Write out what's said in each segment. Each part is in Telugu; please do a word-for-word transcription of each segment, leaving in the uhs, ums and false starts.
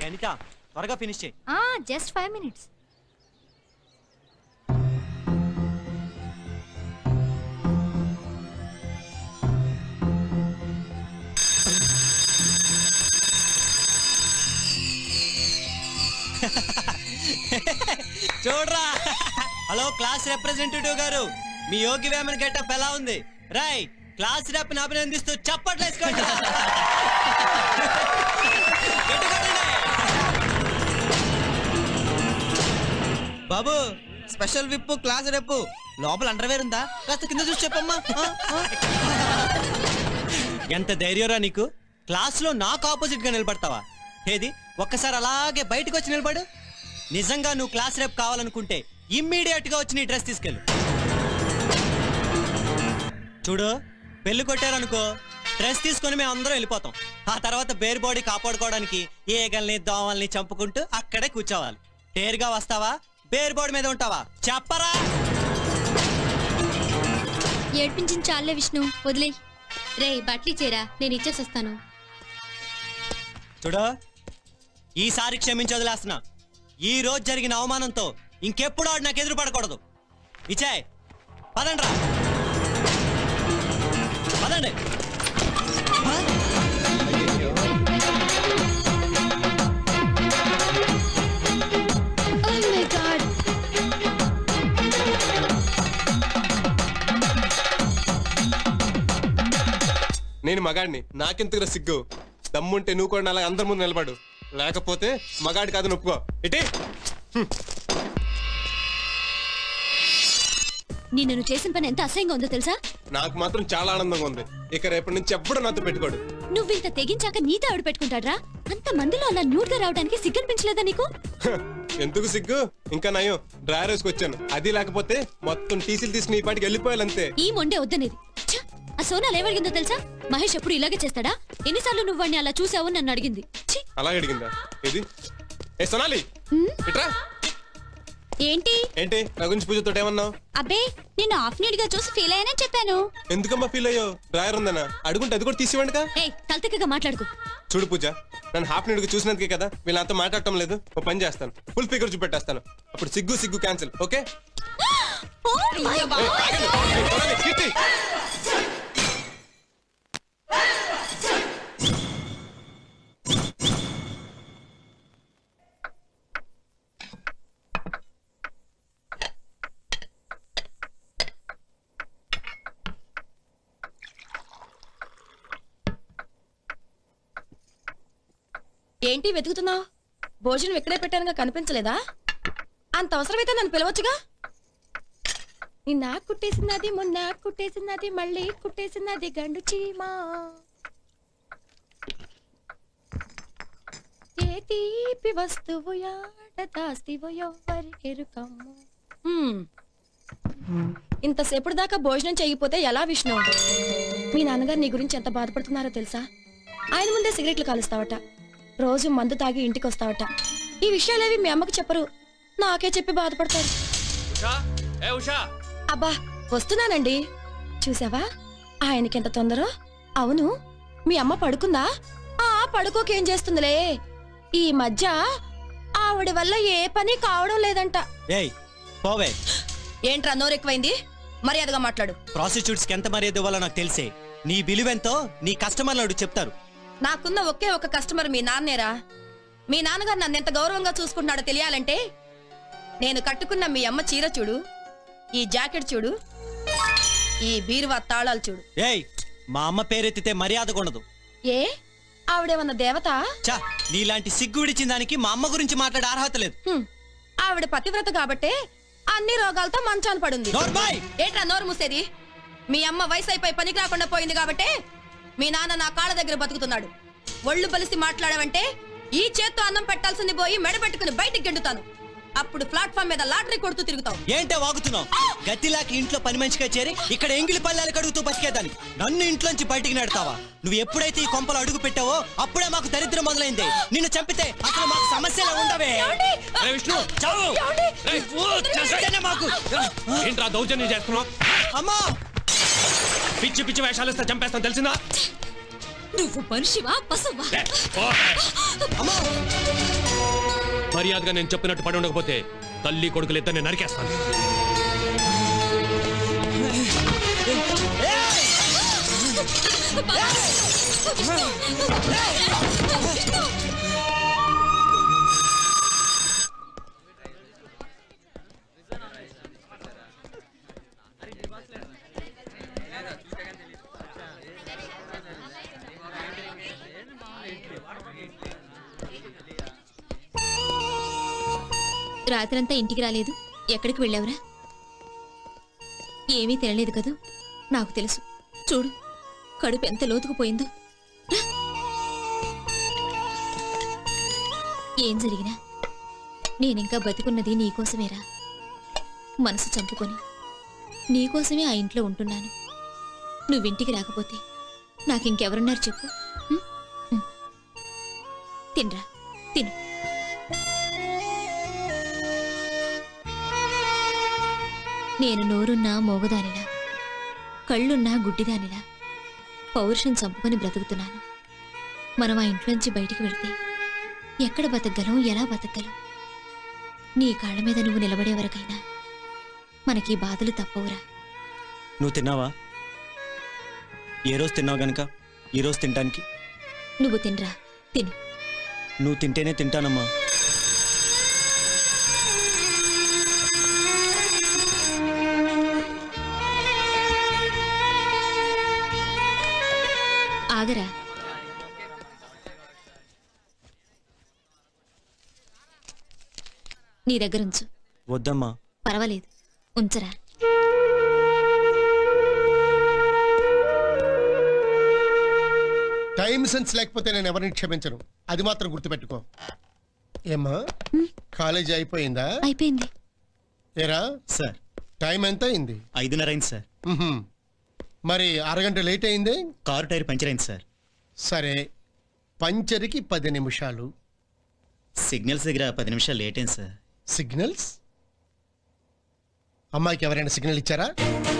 అనిత త్వరగా ఫినిష్ చేయి. ఆ జస్ట్ ఫైవ్ మినిట్స్. చూడరా. హలో క్లాస్ రిప్రజెంటేటివ్ గారు, మీ యోగి వేమన గెటప్ ఎలా ఉంది? రై క్లాస్ రెప్ ని అభినందిస్తూ చప్పట్లు వేసుకోండి. బాబు స్పెషల్ విప్పు క్లాస్ రెప్పు లోపల అండర్వేర్ ఉందా? కాస్త కింద చూసి చెప్పమ్మా. ఎంత ధైర్యరా నీకు? క్లాస్ లో నాకు ఆపోజిట్ గా నిలబడతావా? ఏది ఒక్కసారి అలాగే బయటకు వచ్చి నిలబడు. నిజంగా నువ్వు క్లాస్ రేపు కావాలనుకుంటే ఇమ్మీడియట్ గా వచ్చి నీ డ్రెస్ తీసుకెళ్ళు. చూడు, పెళ్లి కొట్టారనుకో డ్రెస్ తీసుకొని మేము అందరం వెళ్ళిపోతాం. ఆ తర్వాత బేర్ బాడీ కాపాడుకోవడానికి ఏగల్ని దోమల్ని చంపుకుంటూ అక్కడే కూర్చోవాలి. టేరుగా వస్తావా, బేర్ బాడీ మీద ఉంటావా చెప్పరా? ఏడ్పించింది చాలే విష్ణు, వదిలే. రే బట్లీ చేరా, నేను ఇచ్చేసి వస్తాను. చూడు, ఈసారి క్షమించి వదిలేస్తున్నా. ఈ రోజు జరిగిన అవమానంతో ఇంకెప్పుడు ఆడు నాకు ఎదురు పడకూడదు. ఇచ్చాయ్ పదండ్రా, పదండి. నేను మగాడిని, నాకెందుకు సిగ్గు? దమ్ముంటే నువ్వు కూడా అలా అందరి ముందు నిలబడు, లేకపోతే మగాడి కాదు నొప్పుకో. ఇటీ నిన్ను నువ్వు చేసిన పని ఎంత అసహ్యంగా ఉందో తెలుసా? నాకు మాత్రం చాలా ఆనందంగా ఉంది. ఇక రేపటి నుంచి ఎప్పుడు నాతో పెట్టుకోడు. నువ్వు ఇంత తెగించాక నీతో ఆవిడ పెట్టుకుంటాడ్రా? అంత మందిలో అలా న్యూడ్ గా రావడానికి సిగ్గనిపించలేదా నీకు? ఎందుకు సిగ్గు? ఇంకా నయం డ్రైవర్ వేసుకొచ్చాను. అది లేకపోతే మొత్తం టీసీలు తీసి నీ పాటికి వెళ్ళిపోయాలంతే. ఈ మొండే వద్దనేది. ఆ సోనాలు ఏమడిగిందో తెలుసా? మహేష్ ఎప్పుడు ఇలాగే చేస్తాడా? ఎన్నిసార్లు నువ్వు వాడిని అలా చూసావు నన్ను అడిగింది. అలాగే అడిగిందా? ఇది ఏ సోనాలి ఇట్రా. ఏంటి ఏంటి నా గురించి పూజతో ఏమన్నావు? అబ్బే నిన్ను ఆఫ్ నీడ్ గా చూసి ఫీల్ అయ్యానని చెప్పాను. ఎందుకమ్మా ఫీల్ అయ్యో? డ్రైవర్ ఉందనా? అడుగుంటే అది కూడా తీసివ్వండిగా. ఏయ్ తలతిక్కగా మాట్లాడుకో. చూడు పూజ, నన్ను హాఫ్ నీడ్ గా చూసినందుకే కదా వీళ్ళు నాతో మాట్లాడటం లేదు. ఓ పని చేస్తాను, ఫుల్ స్పీకర్ చూపెట్టేస్తాను. అప్పుడు సిగ్గు సిగ్గు క్యాన్సిల్. ఓకే? ఏంటి వెతుకుతున్నావు? భోజనం ఇక్కడే పెట్టానుగా, కనిపించలేదా? అంత అవసరమైతే నన్ను పిలవచ్చుగా. నిన్న కుట్టేసినది, మొన్న కుట్టేసినది, మళ్ళీ కుట్టేసినది గండు చీమా. ఏ తీపి వస్తువు యాడ దాస్తివో ఎవ్వరికెరుకమ్ము. ఇంతసేపటి దాకా భోజనం చేయకపోతే ఎలా విష్ణు? మీ నాన్నగారు నీ గురించి ఎంత బాధపడుతున్నారో తెలుసా? ఆయన ముందే సిగరెట్లు కాలుస్తావట, రోజు మందు తాగి ఇంటికి వస్తావట. ఈ విషయాలేవి మీ అమ్మకి చెప్పరు, నాకే చెప్పి బాధపడతారు. అబ్బా వస్తున్నానండి. చూసావా ఆయనకెంత తొందర? అవును మీ అమ్మ పడుకుందా? ఆ పడుకోకేం చేస్తుందిలే. ఈ మధ్య ఆవిడ వల్ల ఏ పని కావడం లేదంట. ఏంట్రా నోరెక్కువైంది? మర్యాదగా మాట్లాడు. ప్రాస్టిట్యూట్స్ కి ఎంత మర్యాద ఇవ్వాలో నాకు తెలిసే. నీ విలువెంతో నీ కస్టమర్లు చెప్తారు. నాకున్న ఒకే ఒక కస్టమర్ మీ నాన్నేరా. మీ నాన్నగారు నన్ను ఎంత గౌరవంగా చూసుకుంటున్నాడో తెలియాలంటే నేను కట్టుకున్న మీ అమ్మ చీర చూడు, ఈ జాకెట్ చూడు, ఈ బీరువా తాళాలు చూడు. ఏయ్ మా అమ్మ పేరెత్తితే మర్యాద ఉండదు. ఏ ఆవిడేమన్న దేవత? చా నీలాంటి సిగ్గు విడిచిన దానికి మా అమ్మ గురించి మాట్లాడే అర్హత లేదు. ఆవిడ పతివ్రత కాబట్టే అన్ని రోగాలతో మంచాన పడుంది. ఏంట్రా నోరు మూసేది? మీ అమ్మ వయసు అయిపోయి పనికి రాకుండా పోయింది కాబట్టే మీ నాన్న నా కాళ్ళ దగ్గర బతుకుతున్నాడు. ఒళ్ళు బలిసి మాట్లాడవంటే ఈ చేత్తో అన్నం పెట్టాల్సింది పోయి మెడ పెట్టుకుని బయటికి గెండుతాను. అప్పుడు ప్లాట్ఫామ్ మీద లాటరీ కొడుతూ తిరుగుతావు. ఏంటో వాగుతున్నావు? గతిలాకి ఇంట్లో పని మంచిగా చేరి ఇక్కడ ఎంగిలి పల్లెలు కడుగుతూ బతికేదాన్ని నన్ను ఇంట్లోంచి బయటికి నెడతావా? నువ్వు ఎప్పుడైతే ఈ కొంపలు అడుగు పెట్టావో అప్పుడే మాకు దరిద్రం మొదలైంది. నిన్ను చంపితే అసలు మాకు సమస్యలు ఉండవే. దౌర్జన్యం చేస్తున్నావు? అమ్మా పిచ్చి పిచ్చి వేషాలు ఇస్తే చంపేస్తాను తెలిసిందా? నువ్వు మనిషివా పశువా? అమ్మా మర్యాదగా నేను చెప్పినట్టు పడి ఉండకపోతే తల్లి కొడుకులు ఇద్దరు నేను నరికేస్తాను. రాత్రంతా ఇంటికి రాలేదు. ఎక్కడికి వెళ్ళావురా? ఏమీ తినలేదు కదూ? నాకు తెలుసు. చూడు, కడుపు ఎంత లోతుకుపోయిందో. ఏం జరిగినా నేనింకా బతికున్నది నీకోసమేరా. మనసు చంపుకొని నీకోసమే ఆ ఇంట్లో ఉంటున్నాను. నువ్వింటికి రాకపోతే నాకింకెవరున్నారు చెప్పు? తినరా, తిను. నేను నోరున్నా మోగదానిలా, కళ్ళున్నా గుడ్డిదానిలా పౌరుషం చంపుకొని బ్రతుకుతున్నాను. మనం ఆ ఇంట్లోంచి బయటికి వెళ్తే ఎక్కడ బతకగలం, ఎలా బతకగలం? నీ కాళ్ళ మీద నువ్వు నిలబడే వరకైనా మనకి బాధలు తప్పవురా. నువ్వు తిన్నావా? ఏ రోజు తిన్నావు గనక ఈ రోజు తినడానికి? నువ్వు తినరా, తిను. నువ్వు తింటేనే తింటానమ్మా. ఆగరా. నీ దగ్గరుంచు. వద్దమ్మా. పర్వాలేదు, ఉంచరా. టైం సెన్స్ లేకపోతే నేను ఎవరిని క్షమించను, అది మాత్రం గుర్తుపెట్టుకో. ఏమ్మా, కాలేజీ అయిపోయిందా? అయిపోయింది. ఏరా సార్, టైం ఎంత అయింది? ఐదున్నర అయింది సార్. ఉహుం. మరి అరగంట లేట్ అయింది. కారు టైర్ పంచర్ అయింది సార్. సరే, పంచర్కి పది నిమిషాలు. సిగ్నల్స్ దగ్గర పది నిమిషాలు లేట్ అయింది సార్. సిగ్నల్స్? అమ్మాయికి ఎవరైనా సిగ్నల్ ఇచ్చారా?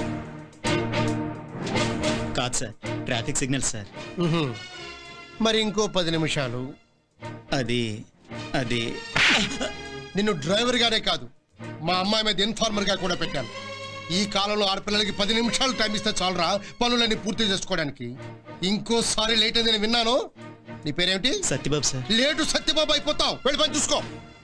కాదు సార్, ట్రాఫిక్ సిగ్నల్ సార్. ఉహుం. మరి ఇంకో పది నిమిషాలు. అది అది నిన్ను డ్రైవర్ గానే కాదు, మా అమ్మాయి మీద ఇన్ఫార్మర్ గా కూడా పెట్టాను. ఈ కాలంలో ఆడపిల్లలకి పది నిమిషాలు టైం ఇస్తే చాలరా పనులన్నీ పూర్తి చేసుకోవడానికి. ఇంకోసారి లేట్ అయిందని విన్నాను. నీ పేరేమిటి? సత్యబాబు సార్. లేటు సత్యబాబు అయిపోతావు. వెళ్ళి పని చూసుకో.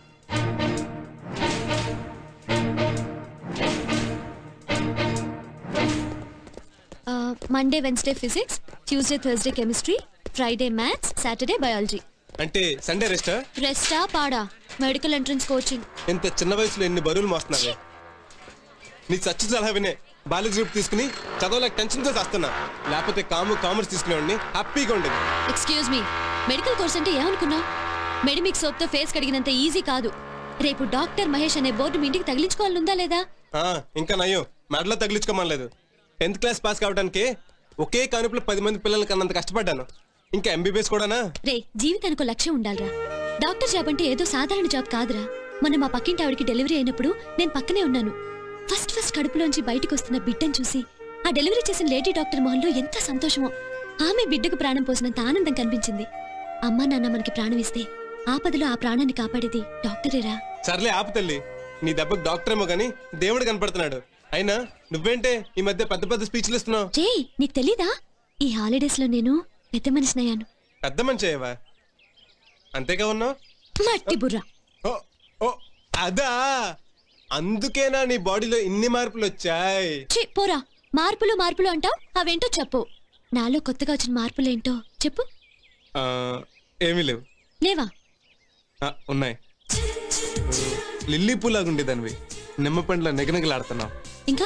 Monday Wednesday physics, Tuesday Thursday chemistry, Friday maths, Saturday biology. అంటే సండే రెస్టా? రెస్టా పాడా? Medical entrance coaching. ఇంత చిన్న వయసులో ఎన్ని బరువులు మోస్తున్నావే. నీ సచ్చి సలహా వినే బాలాజీ గ్రూప్ తీసుకుని చదవలేక టెన్షన్ తో చేస్తున్నా. లేకపోతే కాము కామర్స్ తీసుకునేవాడిని, హ్యాపీగా ఉండేది. ఎక్స్క్యూజ్ మీ, మెడికల్ కోర్స్ అంటే ఏమనుకున్నావు? మెడిమిక్ సోప్ తో ఫేస్ కడిగినంత ఈజీ కాదు. రేపు డాక్టర్ మహేష్ అనే బోర్డు మీ ఇంటికి తగిలించుకోవాలనుందా లేదా? ఆ, ఇంకా నయ్యం, మెడలో తగిలించుకోమనలేదు. టెన్త్ క్లాస్ పాస్ కావడానికి ఒకే కానుపులో పది మంది పిల్లలకి అన్నంత కష్టపడ్డాను. ఇంకా ఎంబీబీఎస్ కూడానా? రే, జీవితానికి లక్ష్యం ఉండాలిరా. డాక్టర్ జాబ్ అంటే ఏదో సాధారణ జాబ్ కాదురా. మొన్న మా పక్కింటి ఆవిడికి డెలివరీ అయినప్పుడు నేను పక్కనే ఉన్నాను. ఫస్ట్ ఫస్ట్ కడుపులోంచి బయటకు వస్తున్న బిడ్డను చూసి ఆ డెలివరీ చేసిన లేడీ డాక్టర్ మొహంలో ఎంత సంతోషమో. ఆమె బిడ్డకు ప్రాణం పోసినంత ఆనందం కనిపించింది. అమ్మా నాన్న మనకి ప్రాణం ఇస్తే ఆపదలో ఆ ప్రాణాన్ని కాపాడేది డాక్టరేరా. సర్లే ఆపు తల్లి, నీ దెబ్బకు డాక్టర్ ఏమో గానీ దేవుడు కనపడుతున్నాడు. అయినా నువ్వేంటే ఈ మధ్య పెద్ద పెద్ద స్పీచ్లు ఇస్తున్నావు? రే, నీకు తెలీదా? ఈ హాలిడేస్ లో నేను పెద్ద మనిషినయ్యాను. పెద్ద మనిషి అయ్యావా? అంతేగా ఉన్నావు. మట్టి బుర్ర. ఓ ఓ అదా, అందుకేనా నీ బాడీలో ఇన్ని మార్పులు వచ్చాయి? ఛీ, పోరా. మార్పులు మార్పులు అంటావు, అవేంటో చెప్పు. నాలో కొత్తగా వచ్చిన మార్పులేంటో చెప్పు. ఆ, ఏమీ లేవు. లేవా? ఆ, ఉన్నాయి. లిల్లీ పూలాగుండేదానివి నిమ్మ పండ్ల నెగనగలాడుతున్నావు. ఇంకా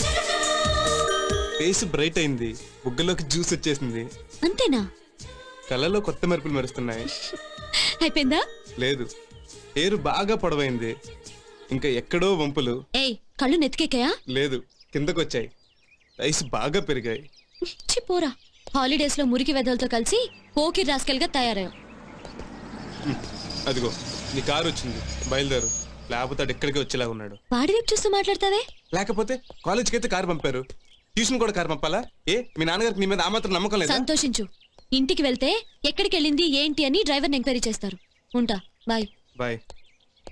ఫేస్ బ్రైట్ అయింది, బుగ్గలోకి జ్యూస్ వచ్చేసింది. అంతేనా? కళ్ళలో కొత్త మెరుపులు మెరుస్తున్నాయి. అయిపోయిందా? లేదు, ఏరు బాగా పొడవైంది. ఇంకా ఎక్కడో వంపులు. ఏయ్, కళ్ళు నెత్తికెక్కాయా? లేదు, కిందకొచ్చాయి. రైస్ బాగా పెరిగాయి. ఛీ, పోరా. హాలిడేస్ లో మురికి వెదలతో కలిసి పోకి రాస్కెల్గా తయారయ్యావు. అదిగో నీ కారు వచ్చింది, బయలుదేరు. లేకపోతే అటు ఎక్కడికి వచ్చేలా ఉన్నాడు. వాడి వైపు చూస్తూ మాట్లాడతావే? లేకపోతే కాలేజ్కి అయితే కారు పంపారు, ట్యూషన్ కూడా కారు పంపాలా? ఏ మీ నాన్నగారికి నీ మీద ఆ మాత్రం నమ్మకం లేదా? సంతోషించు. ఇంటికి వెళ్తే ఎక్కడికి వెళ్ళింది ఏంటి అని డ్రైవర్ని ఎంక్వైరీ చేస్తారు. ఉంటా, బాయ్. బాయ్.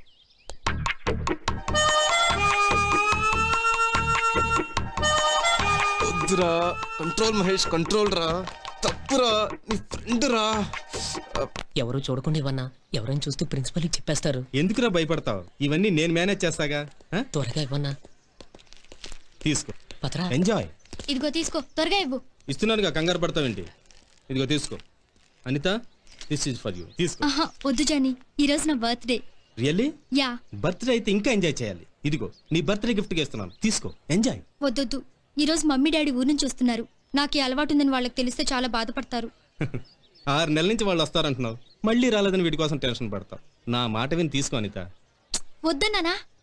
ప్లీజ్ రా కంట్రోల్ మహేష్ కంట్రోల్ రా తప్పురా నీ ఫ్రెండ్ రా ఎవరు చూడకుండా ఇవ్వన్నా ఎవరైనా చూస్తే ప్రిన్సిపల్ చెప్పేస్తారు. ఎందుకురా భయపడతావు? ఇవన్నీ నేను మేనేజ్ చేస్తాగా. ఆ? త్వరగా ఇవ్వన్నా. తీసుకో పత్రా ఎంజాయ్. ఇదిగో తీసుకో, త్వరగా ఇవ్వు. ఇస్తున్నానుగా, కంగారు పడతావేంటి? ఇదిగో తీసుకో. Anitha, this is for you. తీసుకో. ఆహా వద్దు జానీ, ఈ రోజు నా బర్త్డే. రియల్లీ? యా. బర్త్డే అయితే ఇంకా ఎంజాయ్ చేయాలి. ఇదిగో నీ బర్త్డే గిఫ్ట్ గా ఇస్తున్నాను, తీసుకో ఎంజాయ్. వద్దొద్దు, ఈ రోజు మమ్మీ డాడీ ఊరు నుంచి వస్తున్నారు. నాకు ఈ అలవాటు ఉందని వాళ్ళకి తెలిస్తే చాలా బాధపడతారు. ఆరు నెలల నుంచి వాళ్ళు వస్తారంటున్నావు, మళ్ళీ రాలేదని వీటి కోసం టెన్షన్ పడతావు. నా మాట విని తీసుకో అనిత. వద్దన్నానా?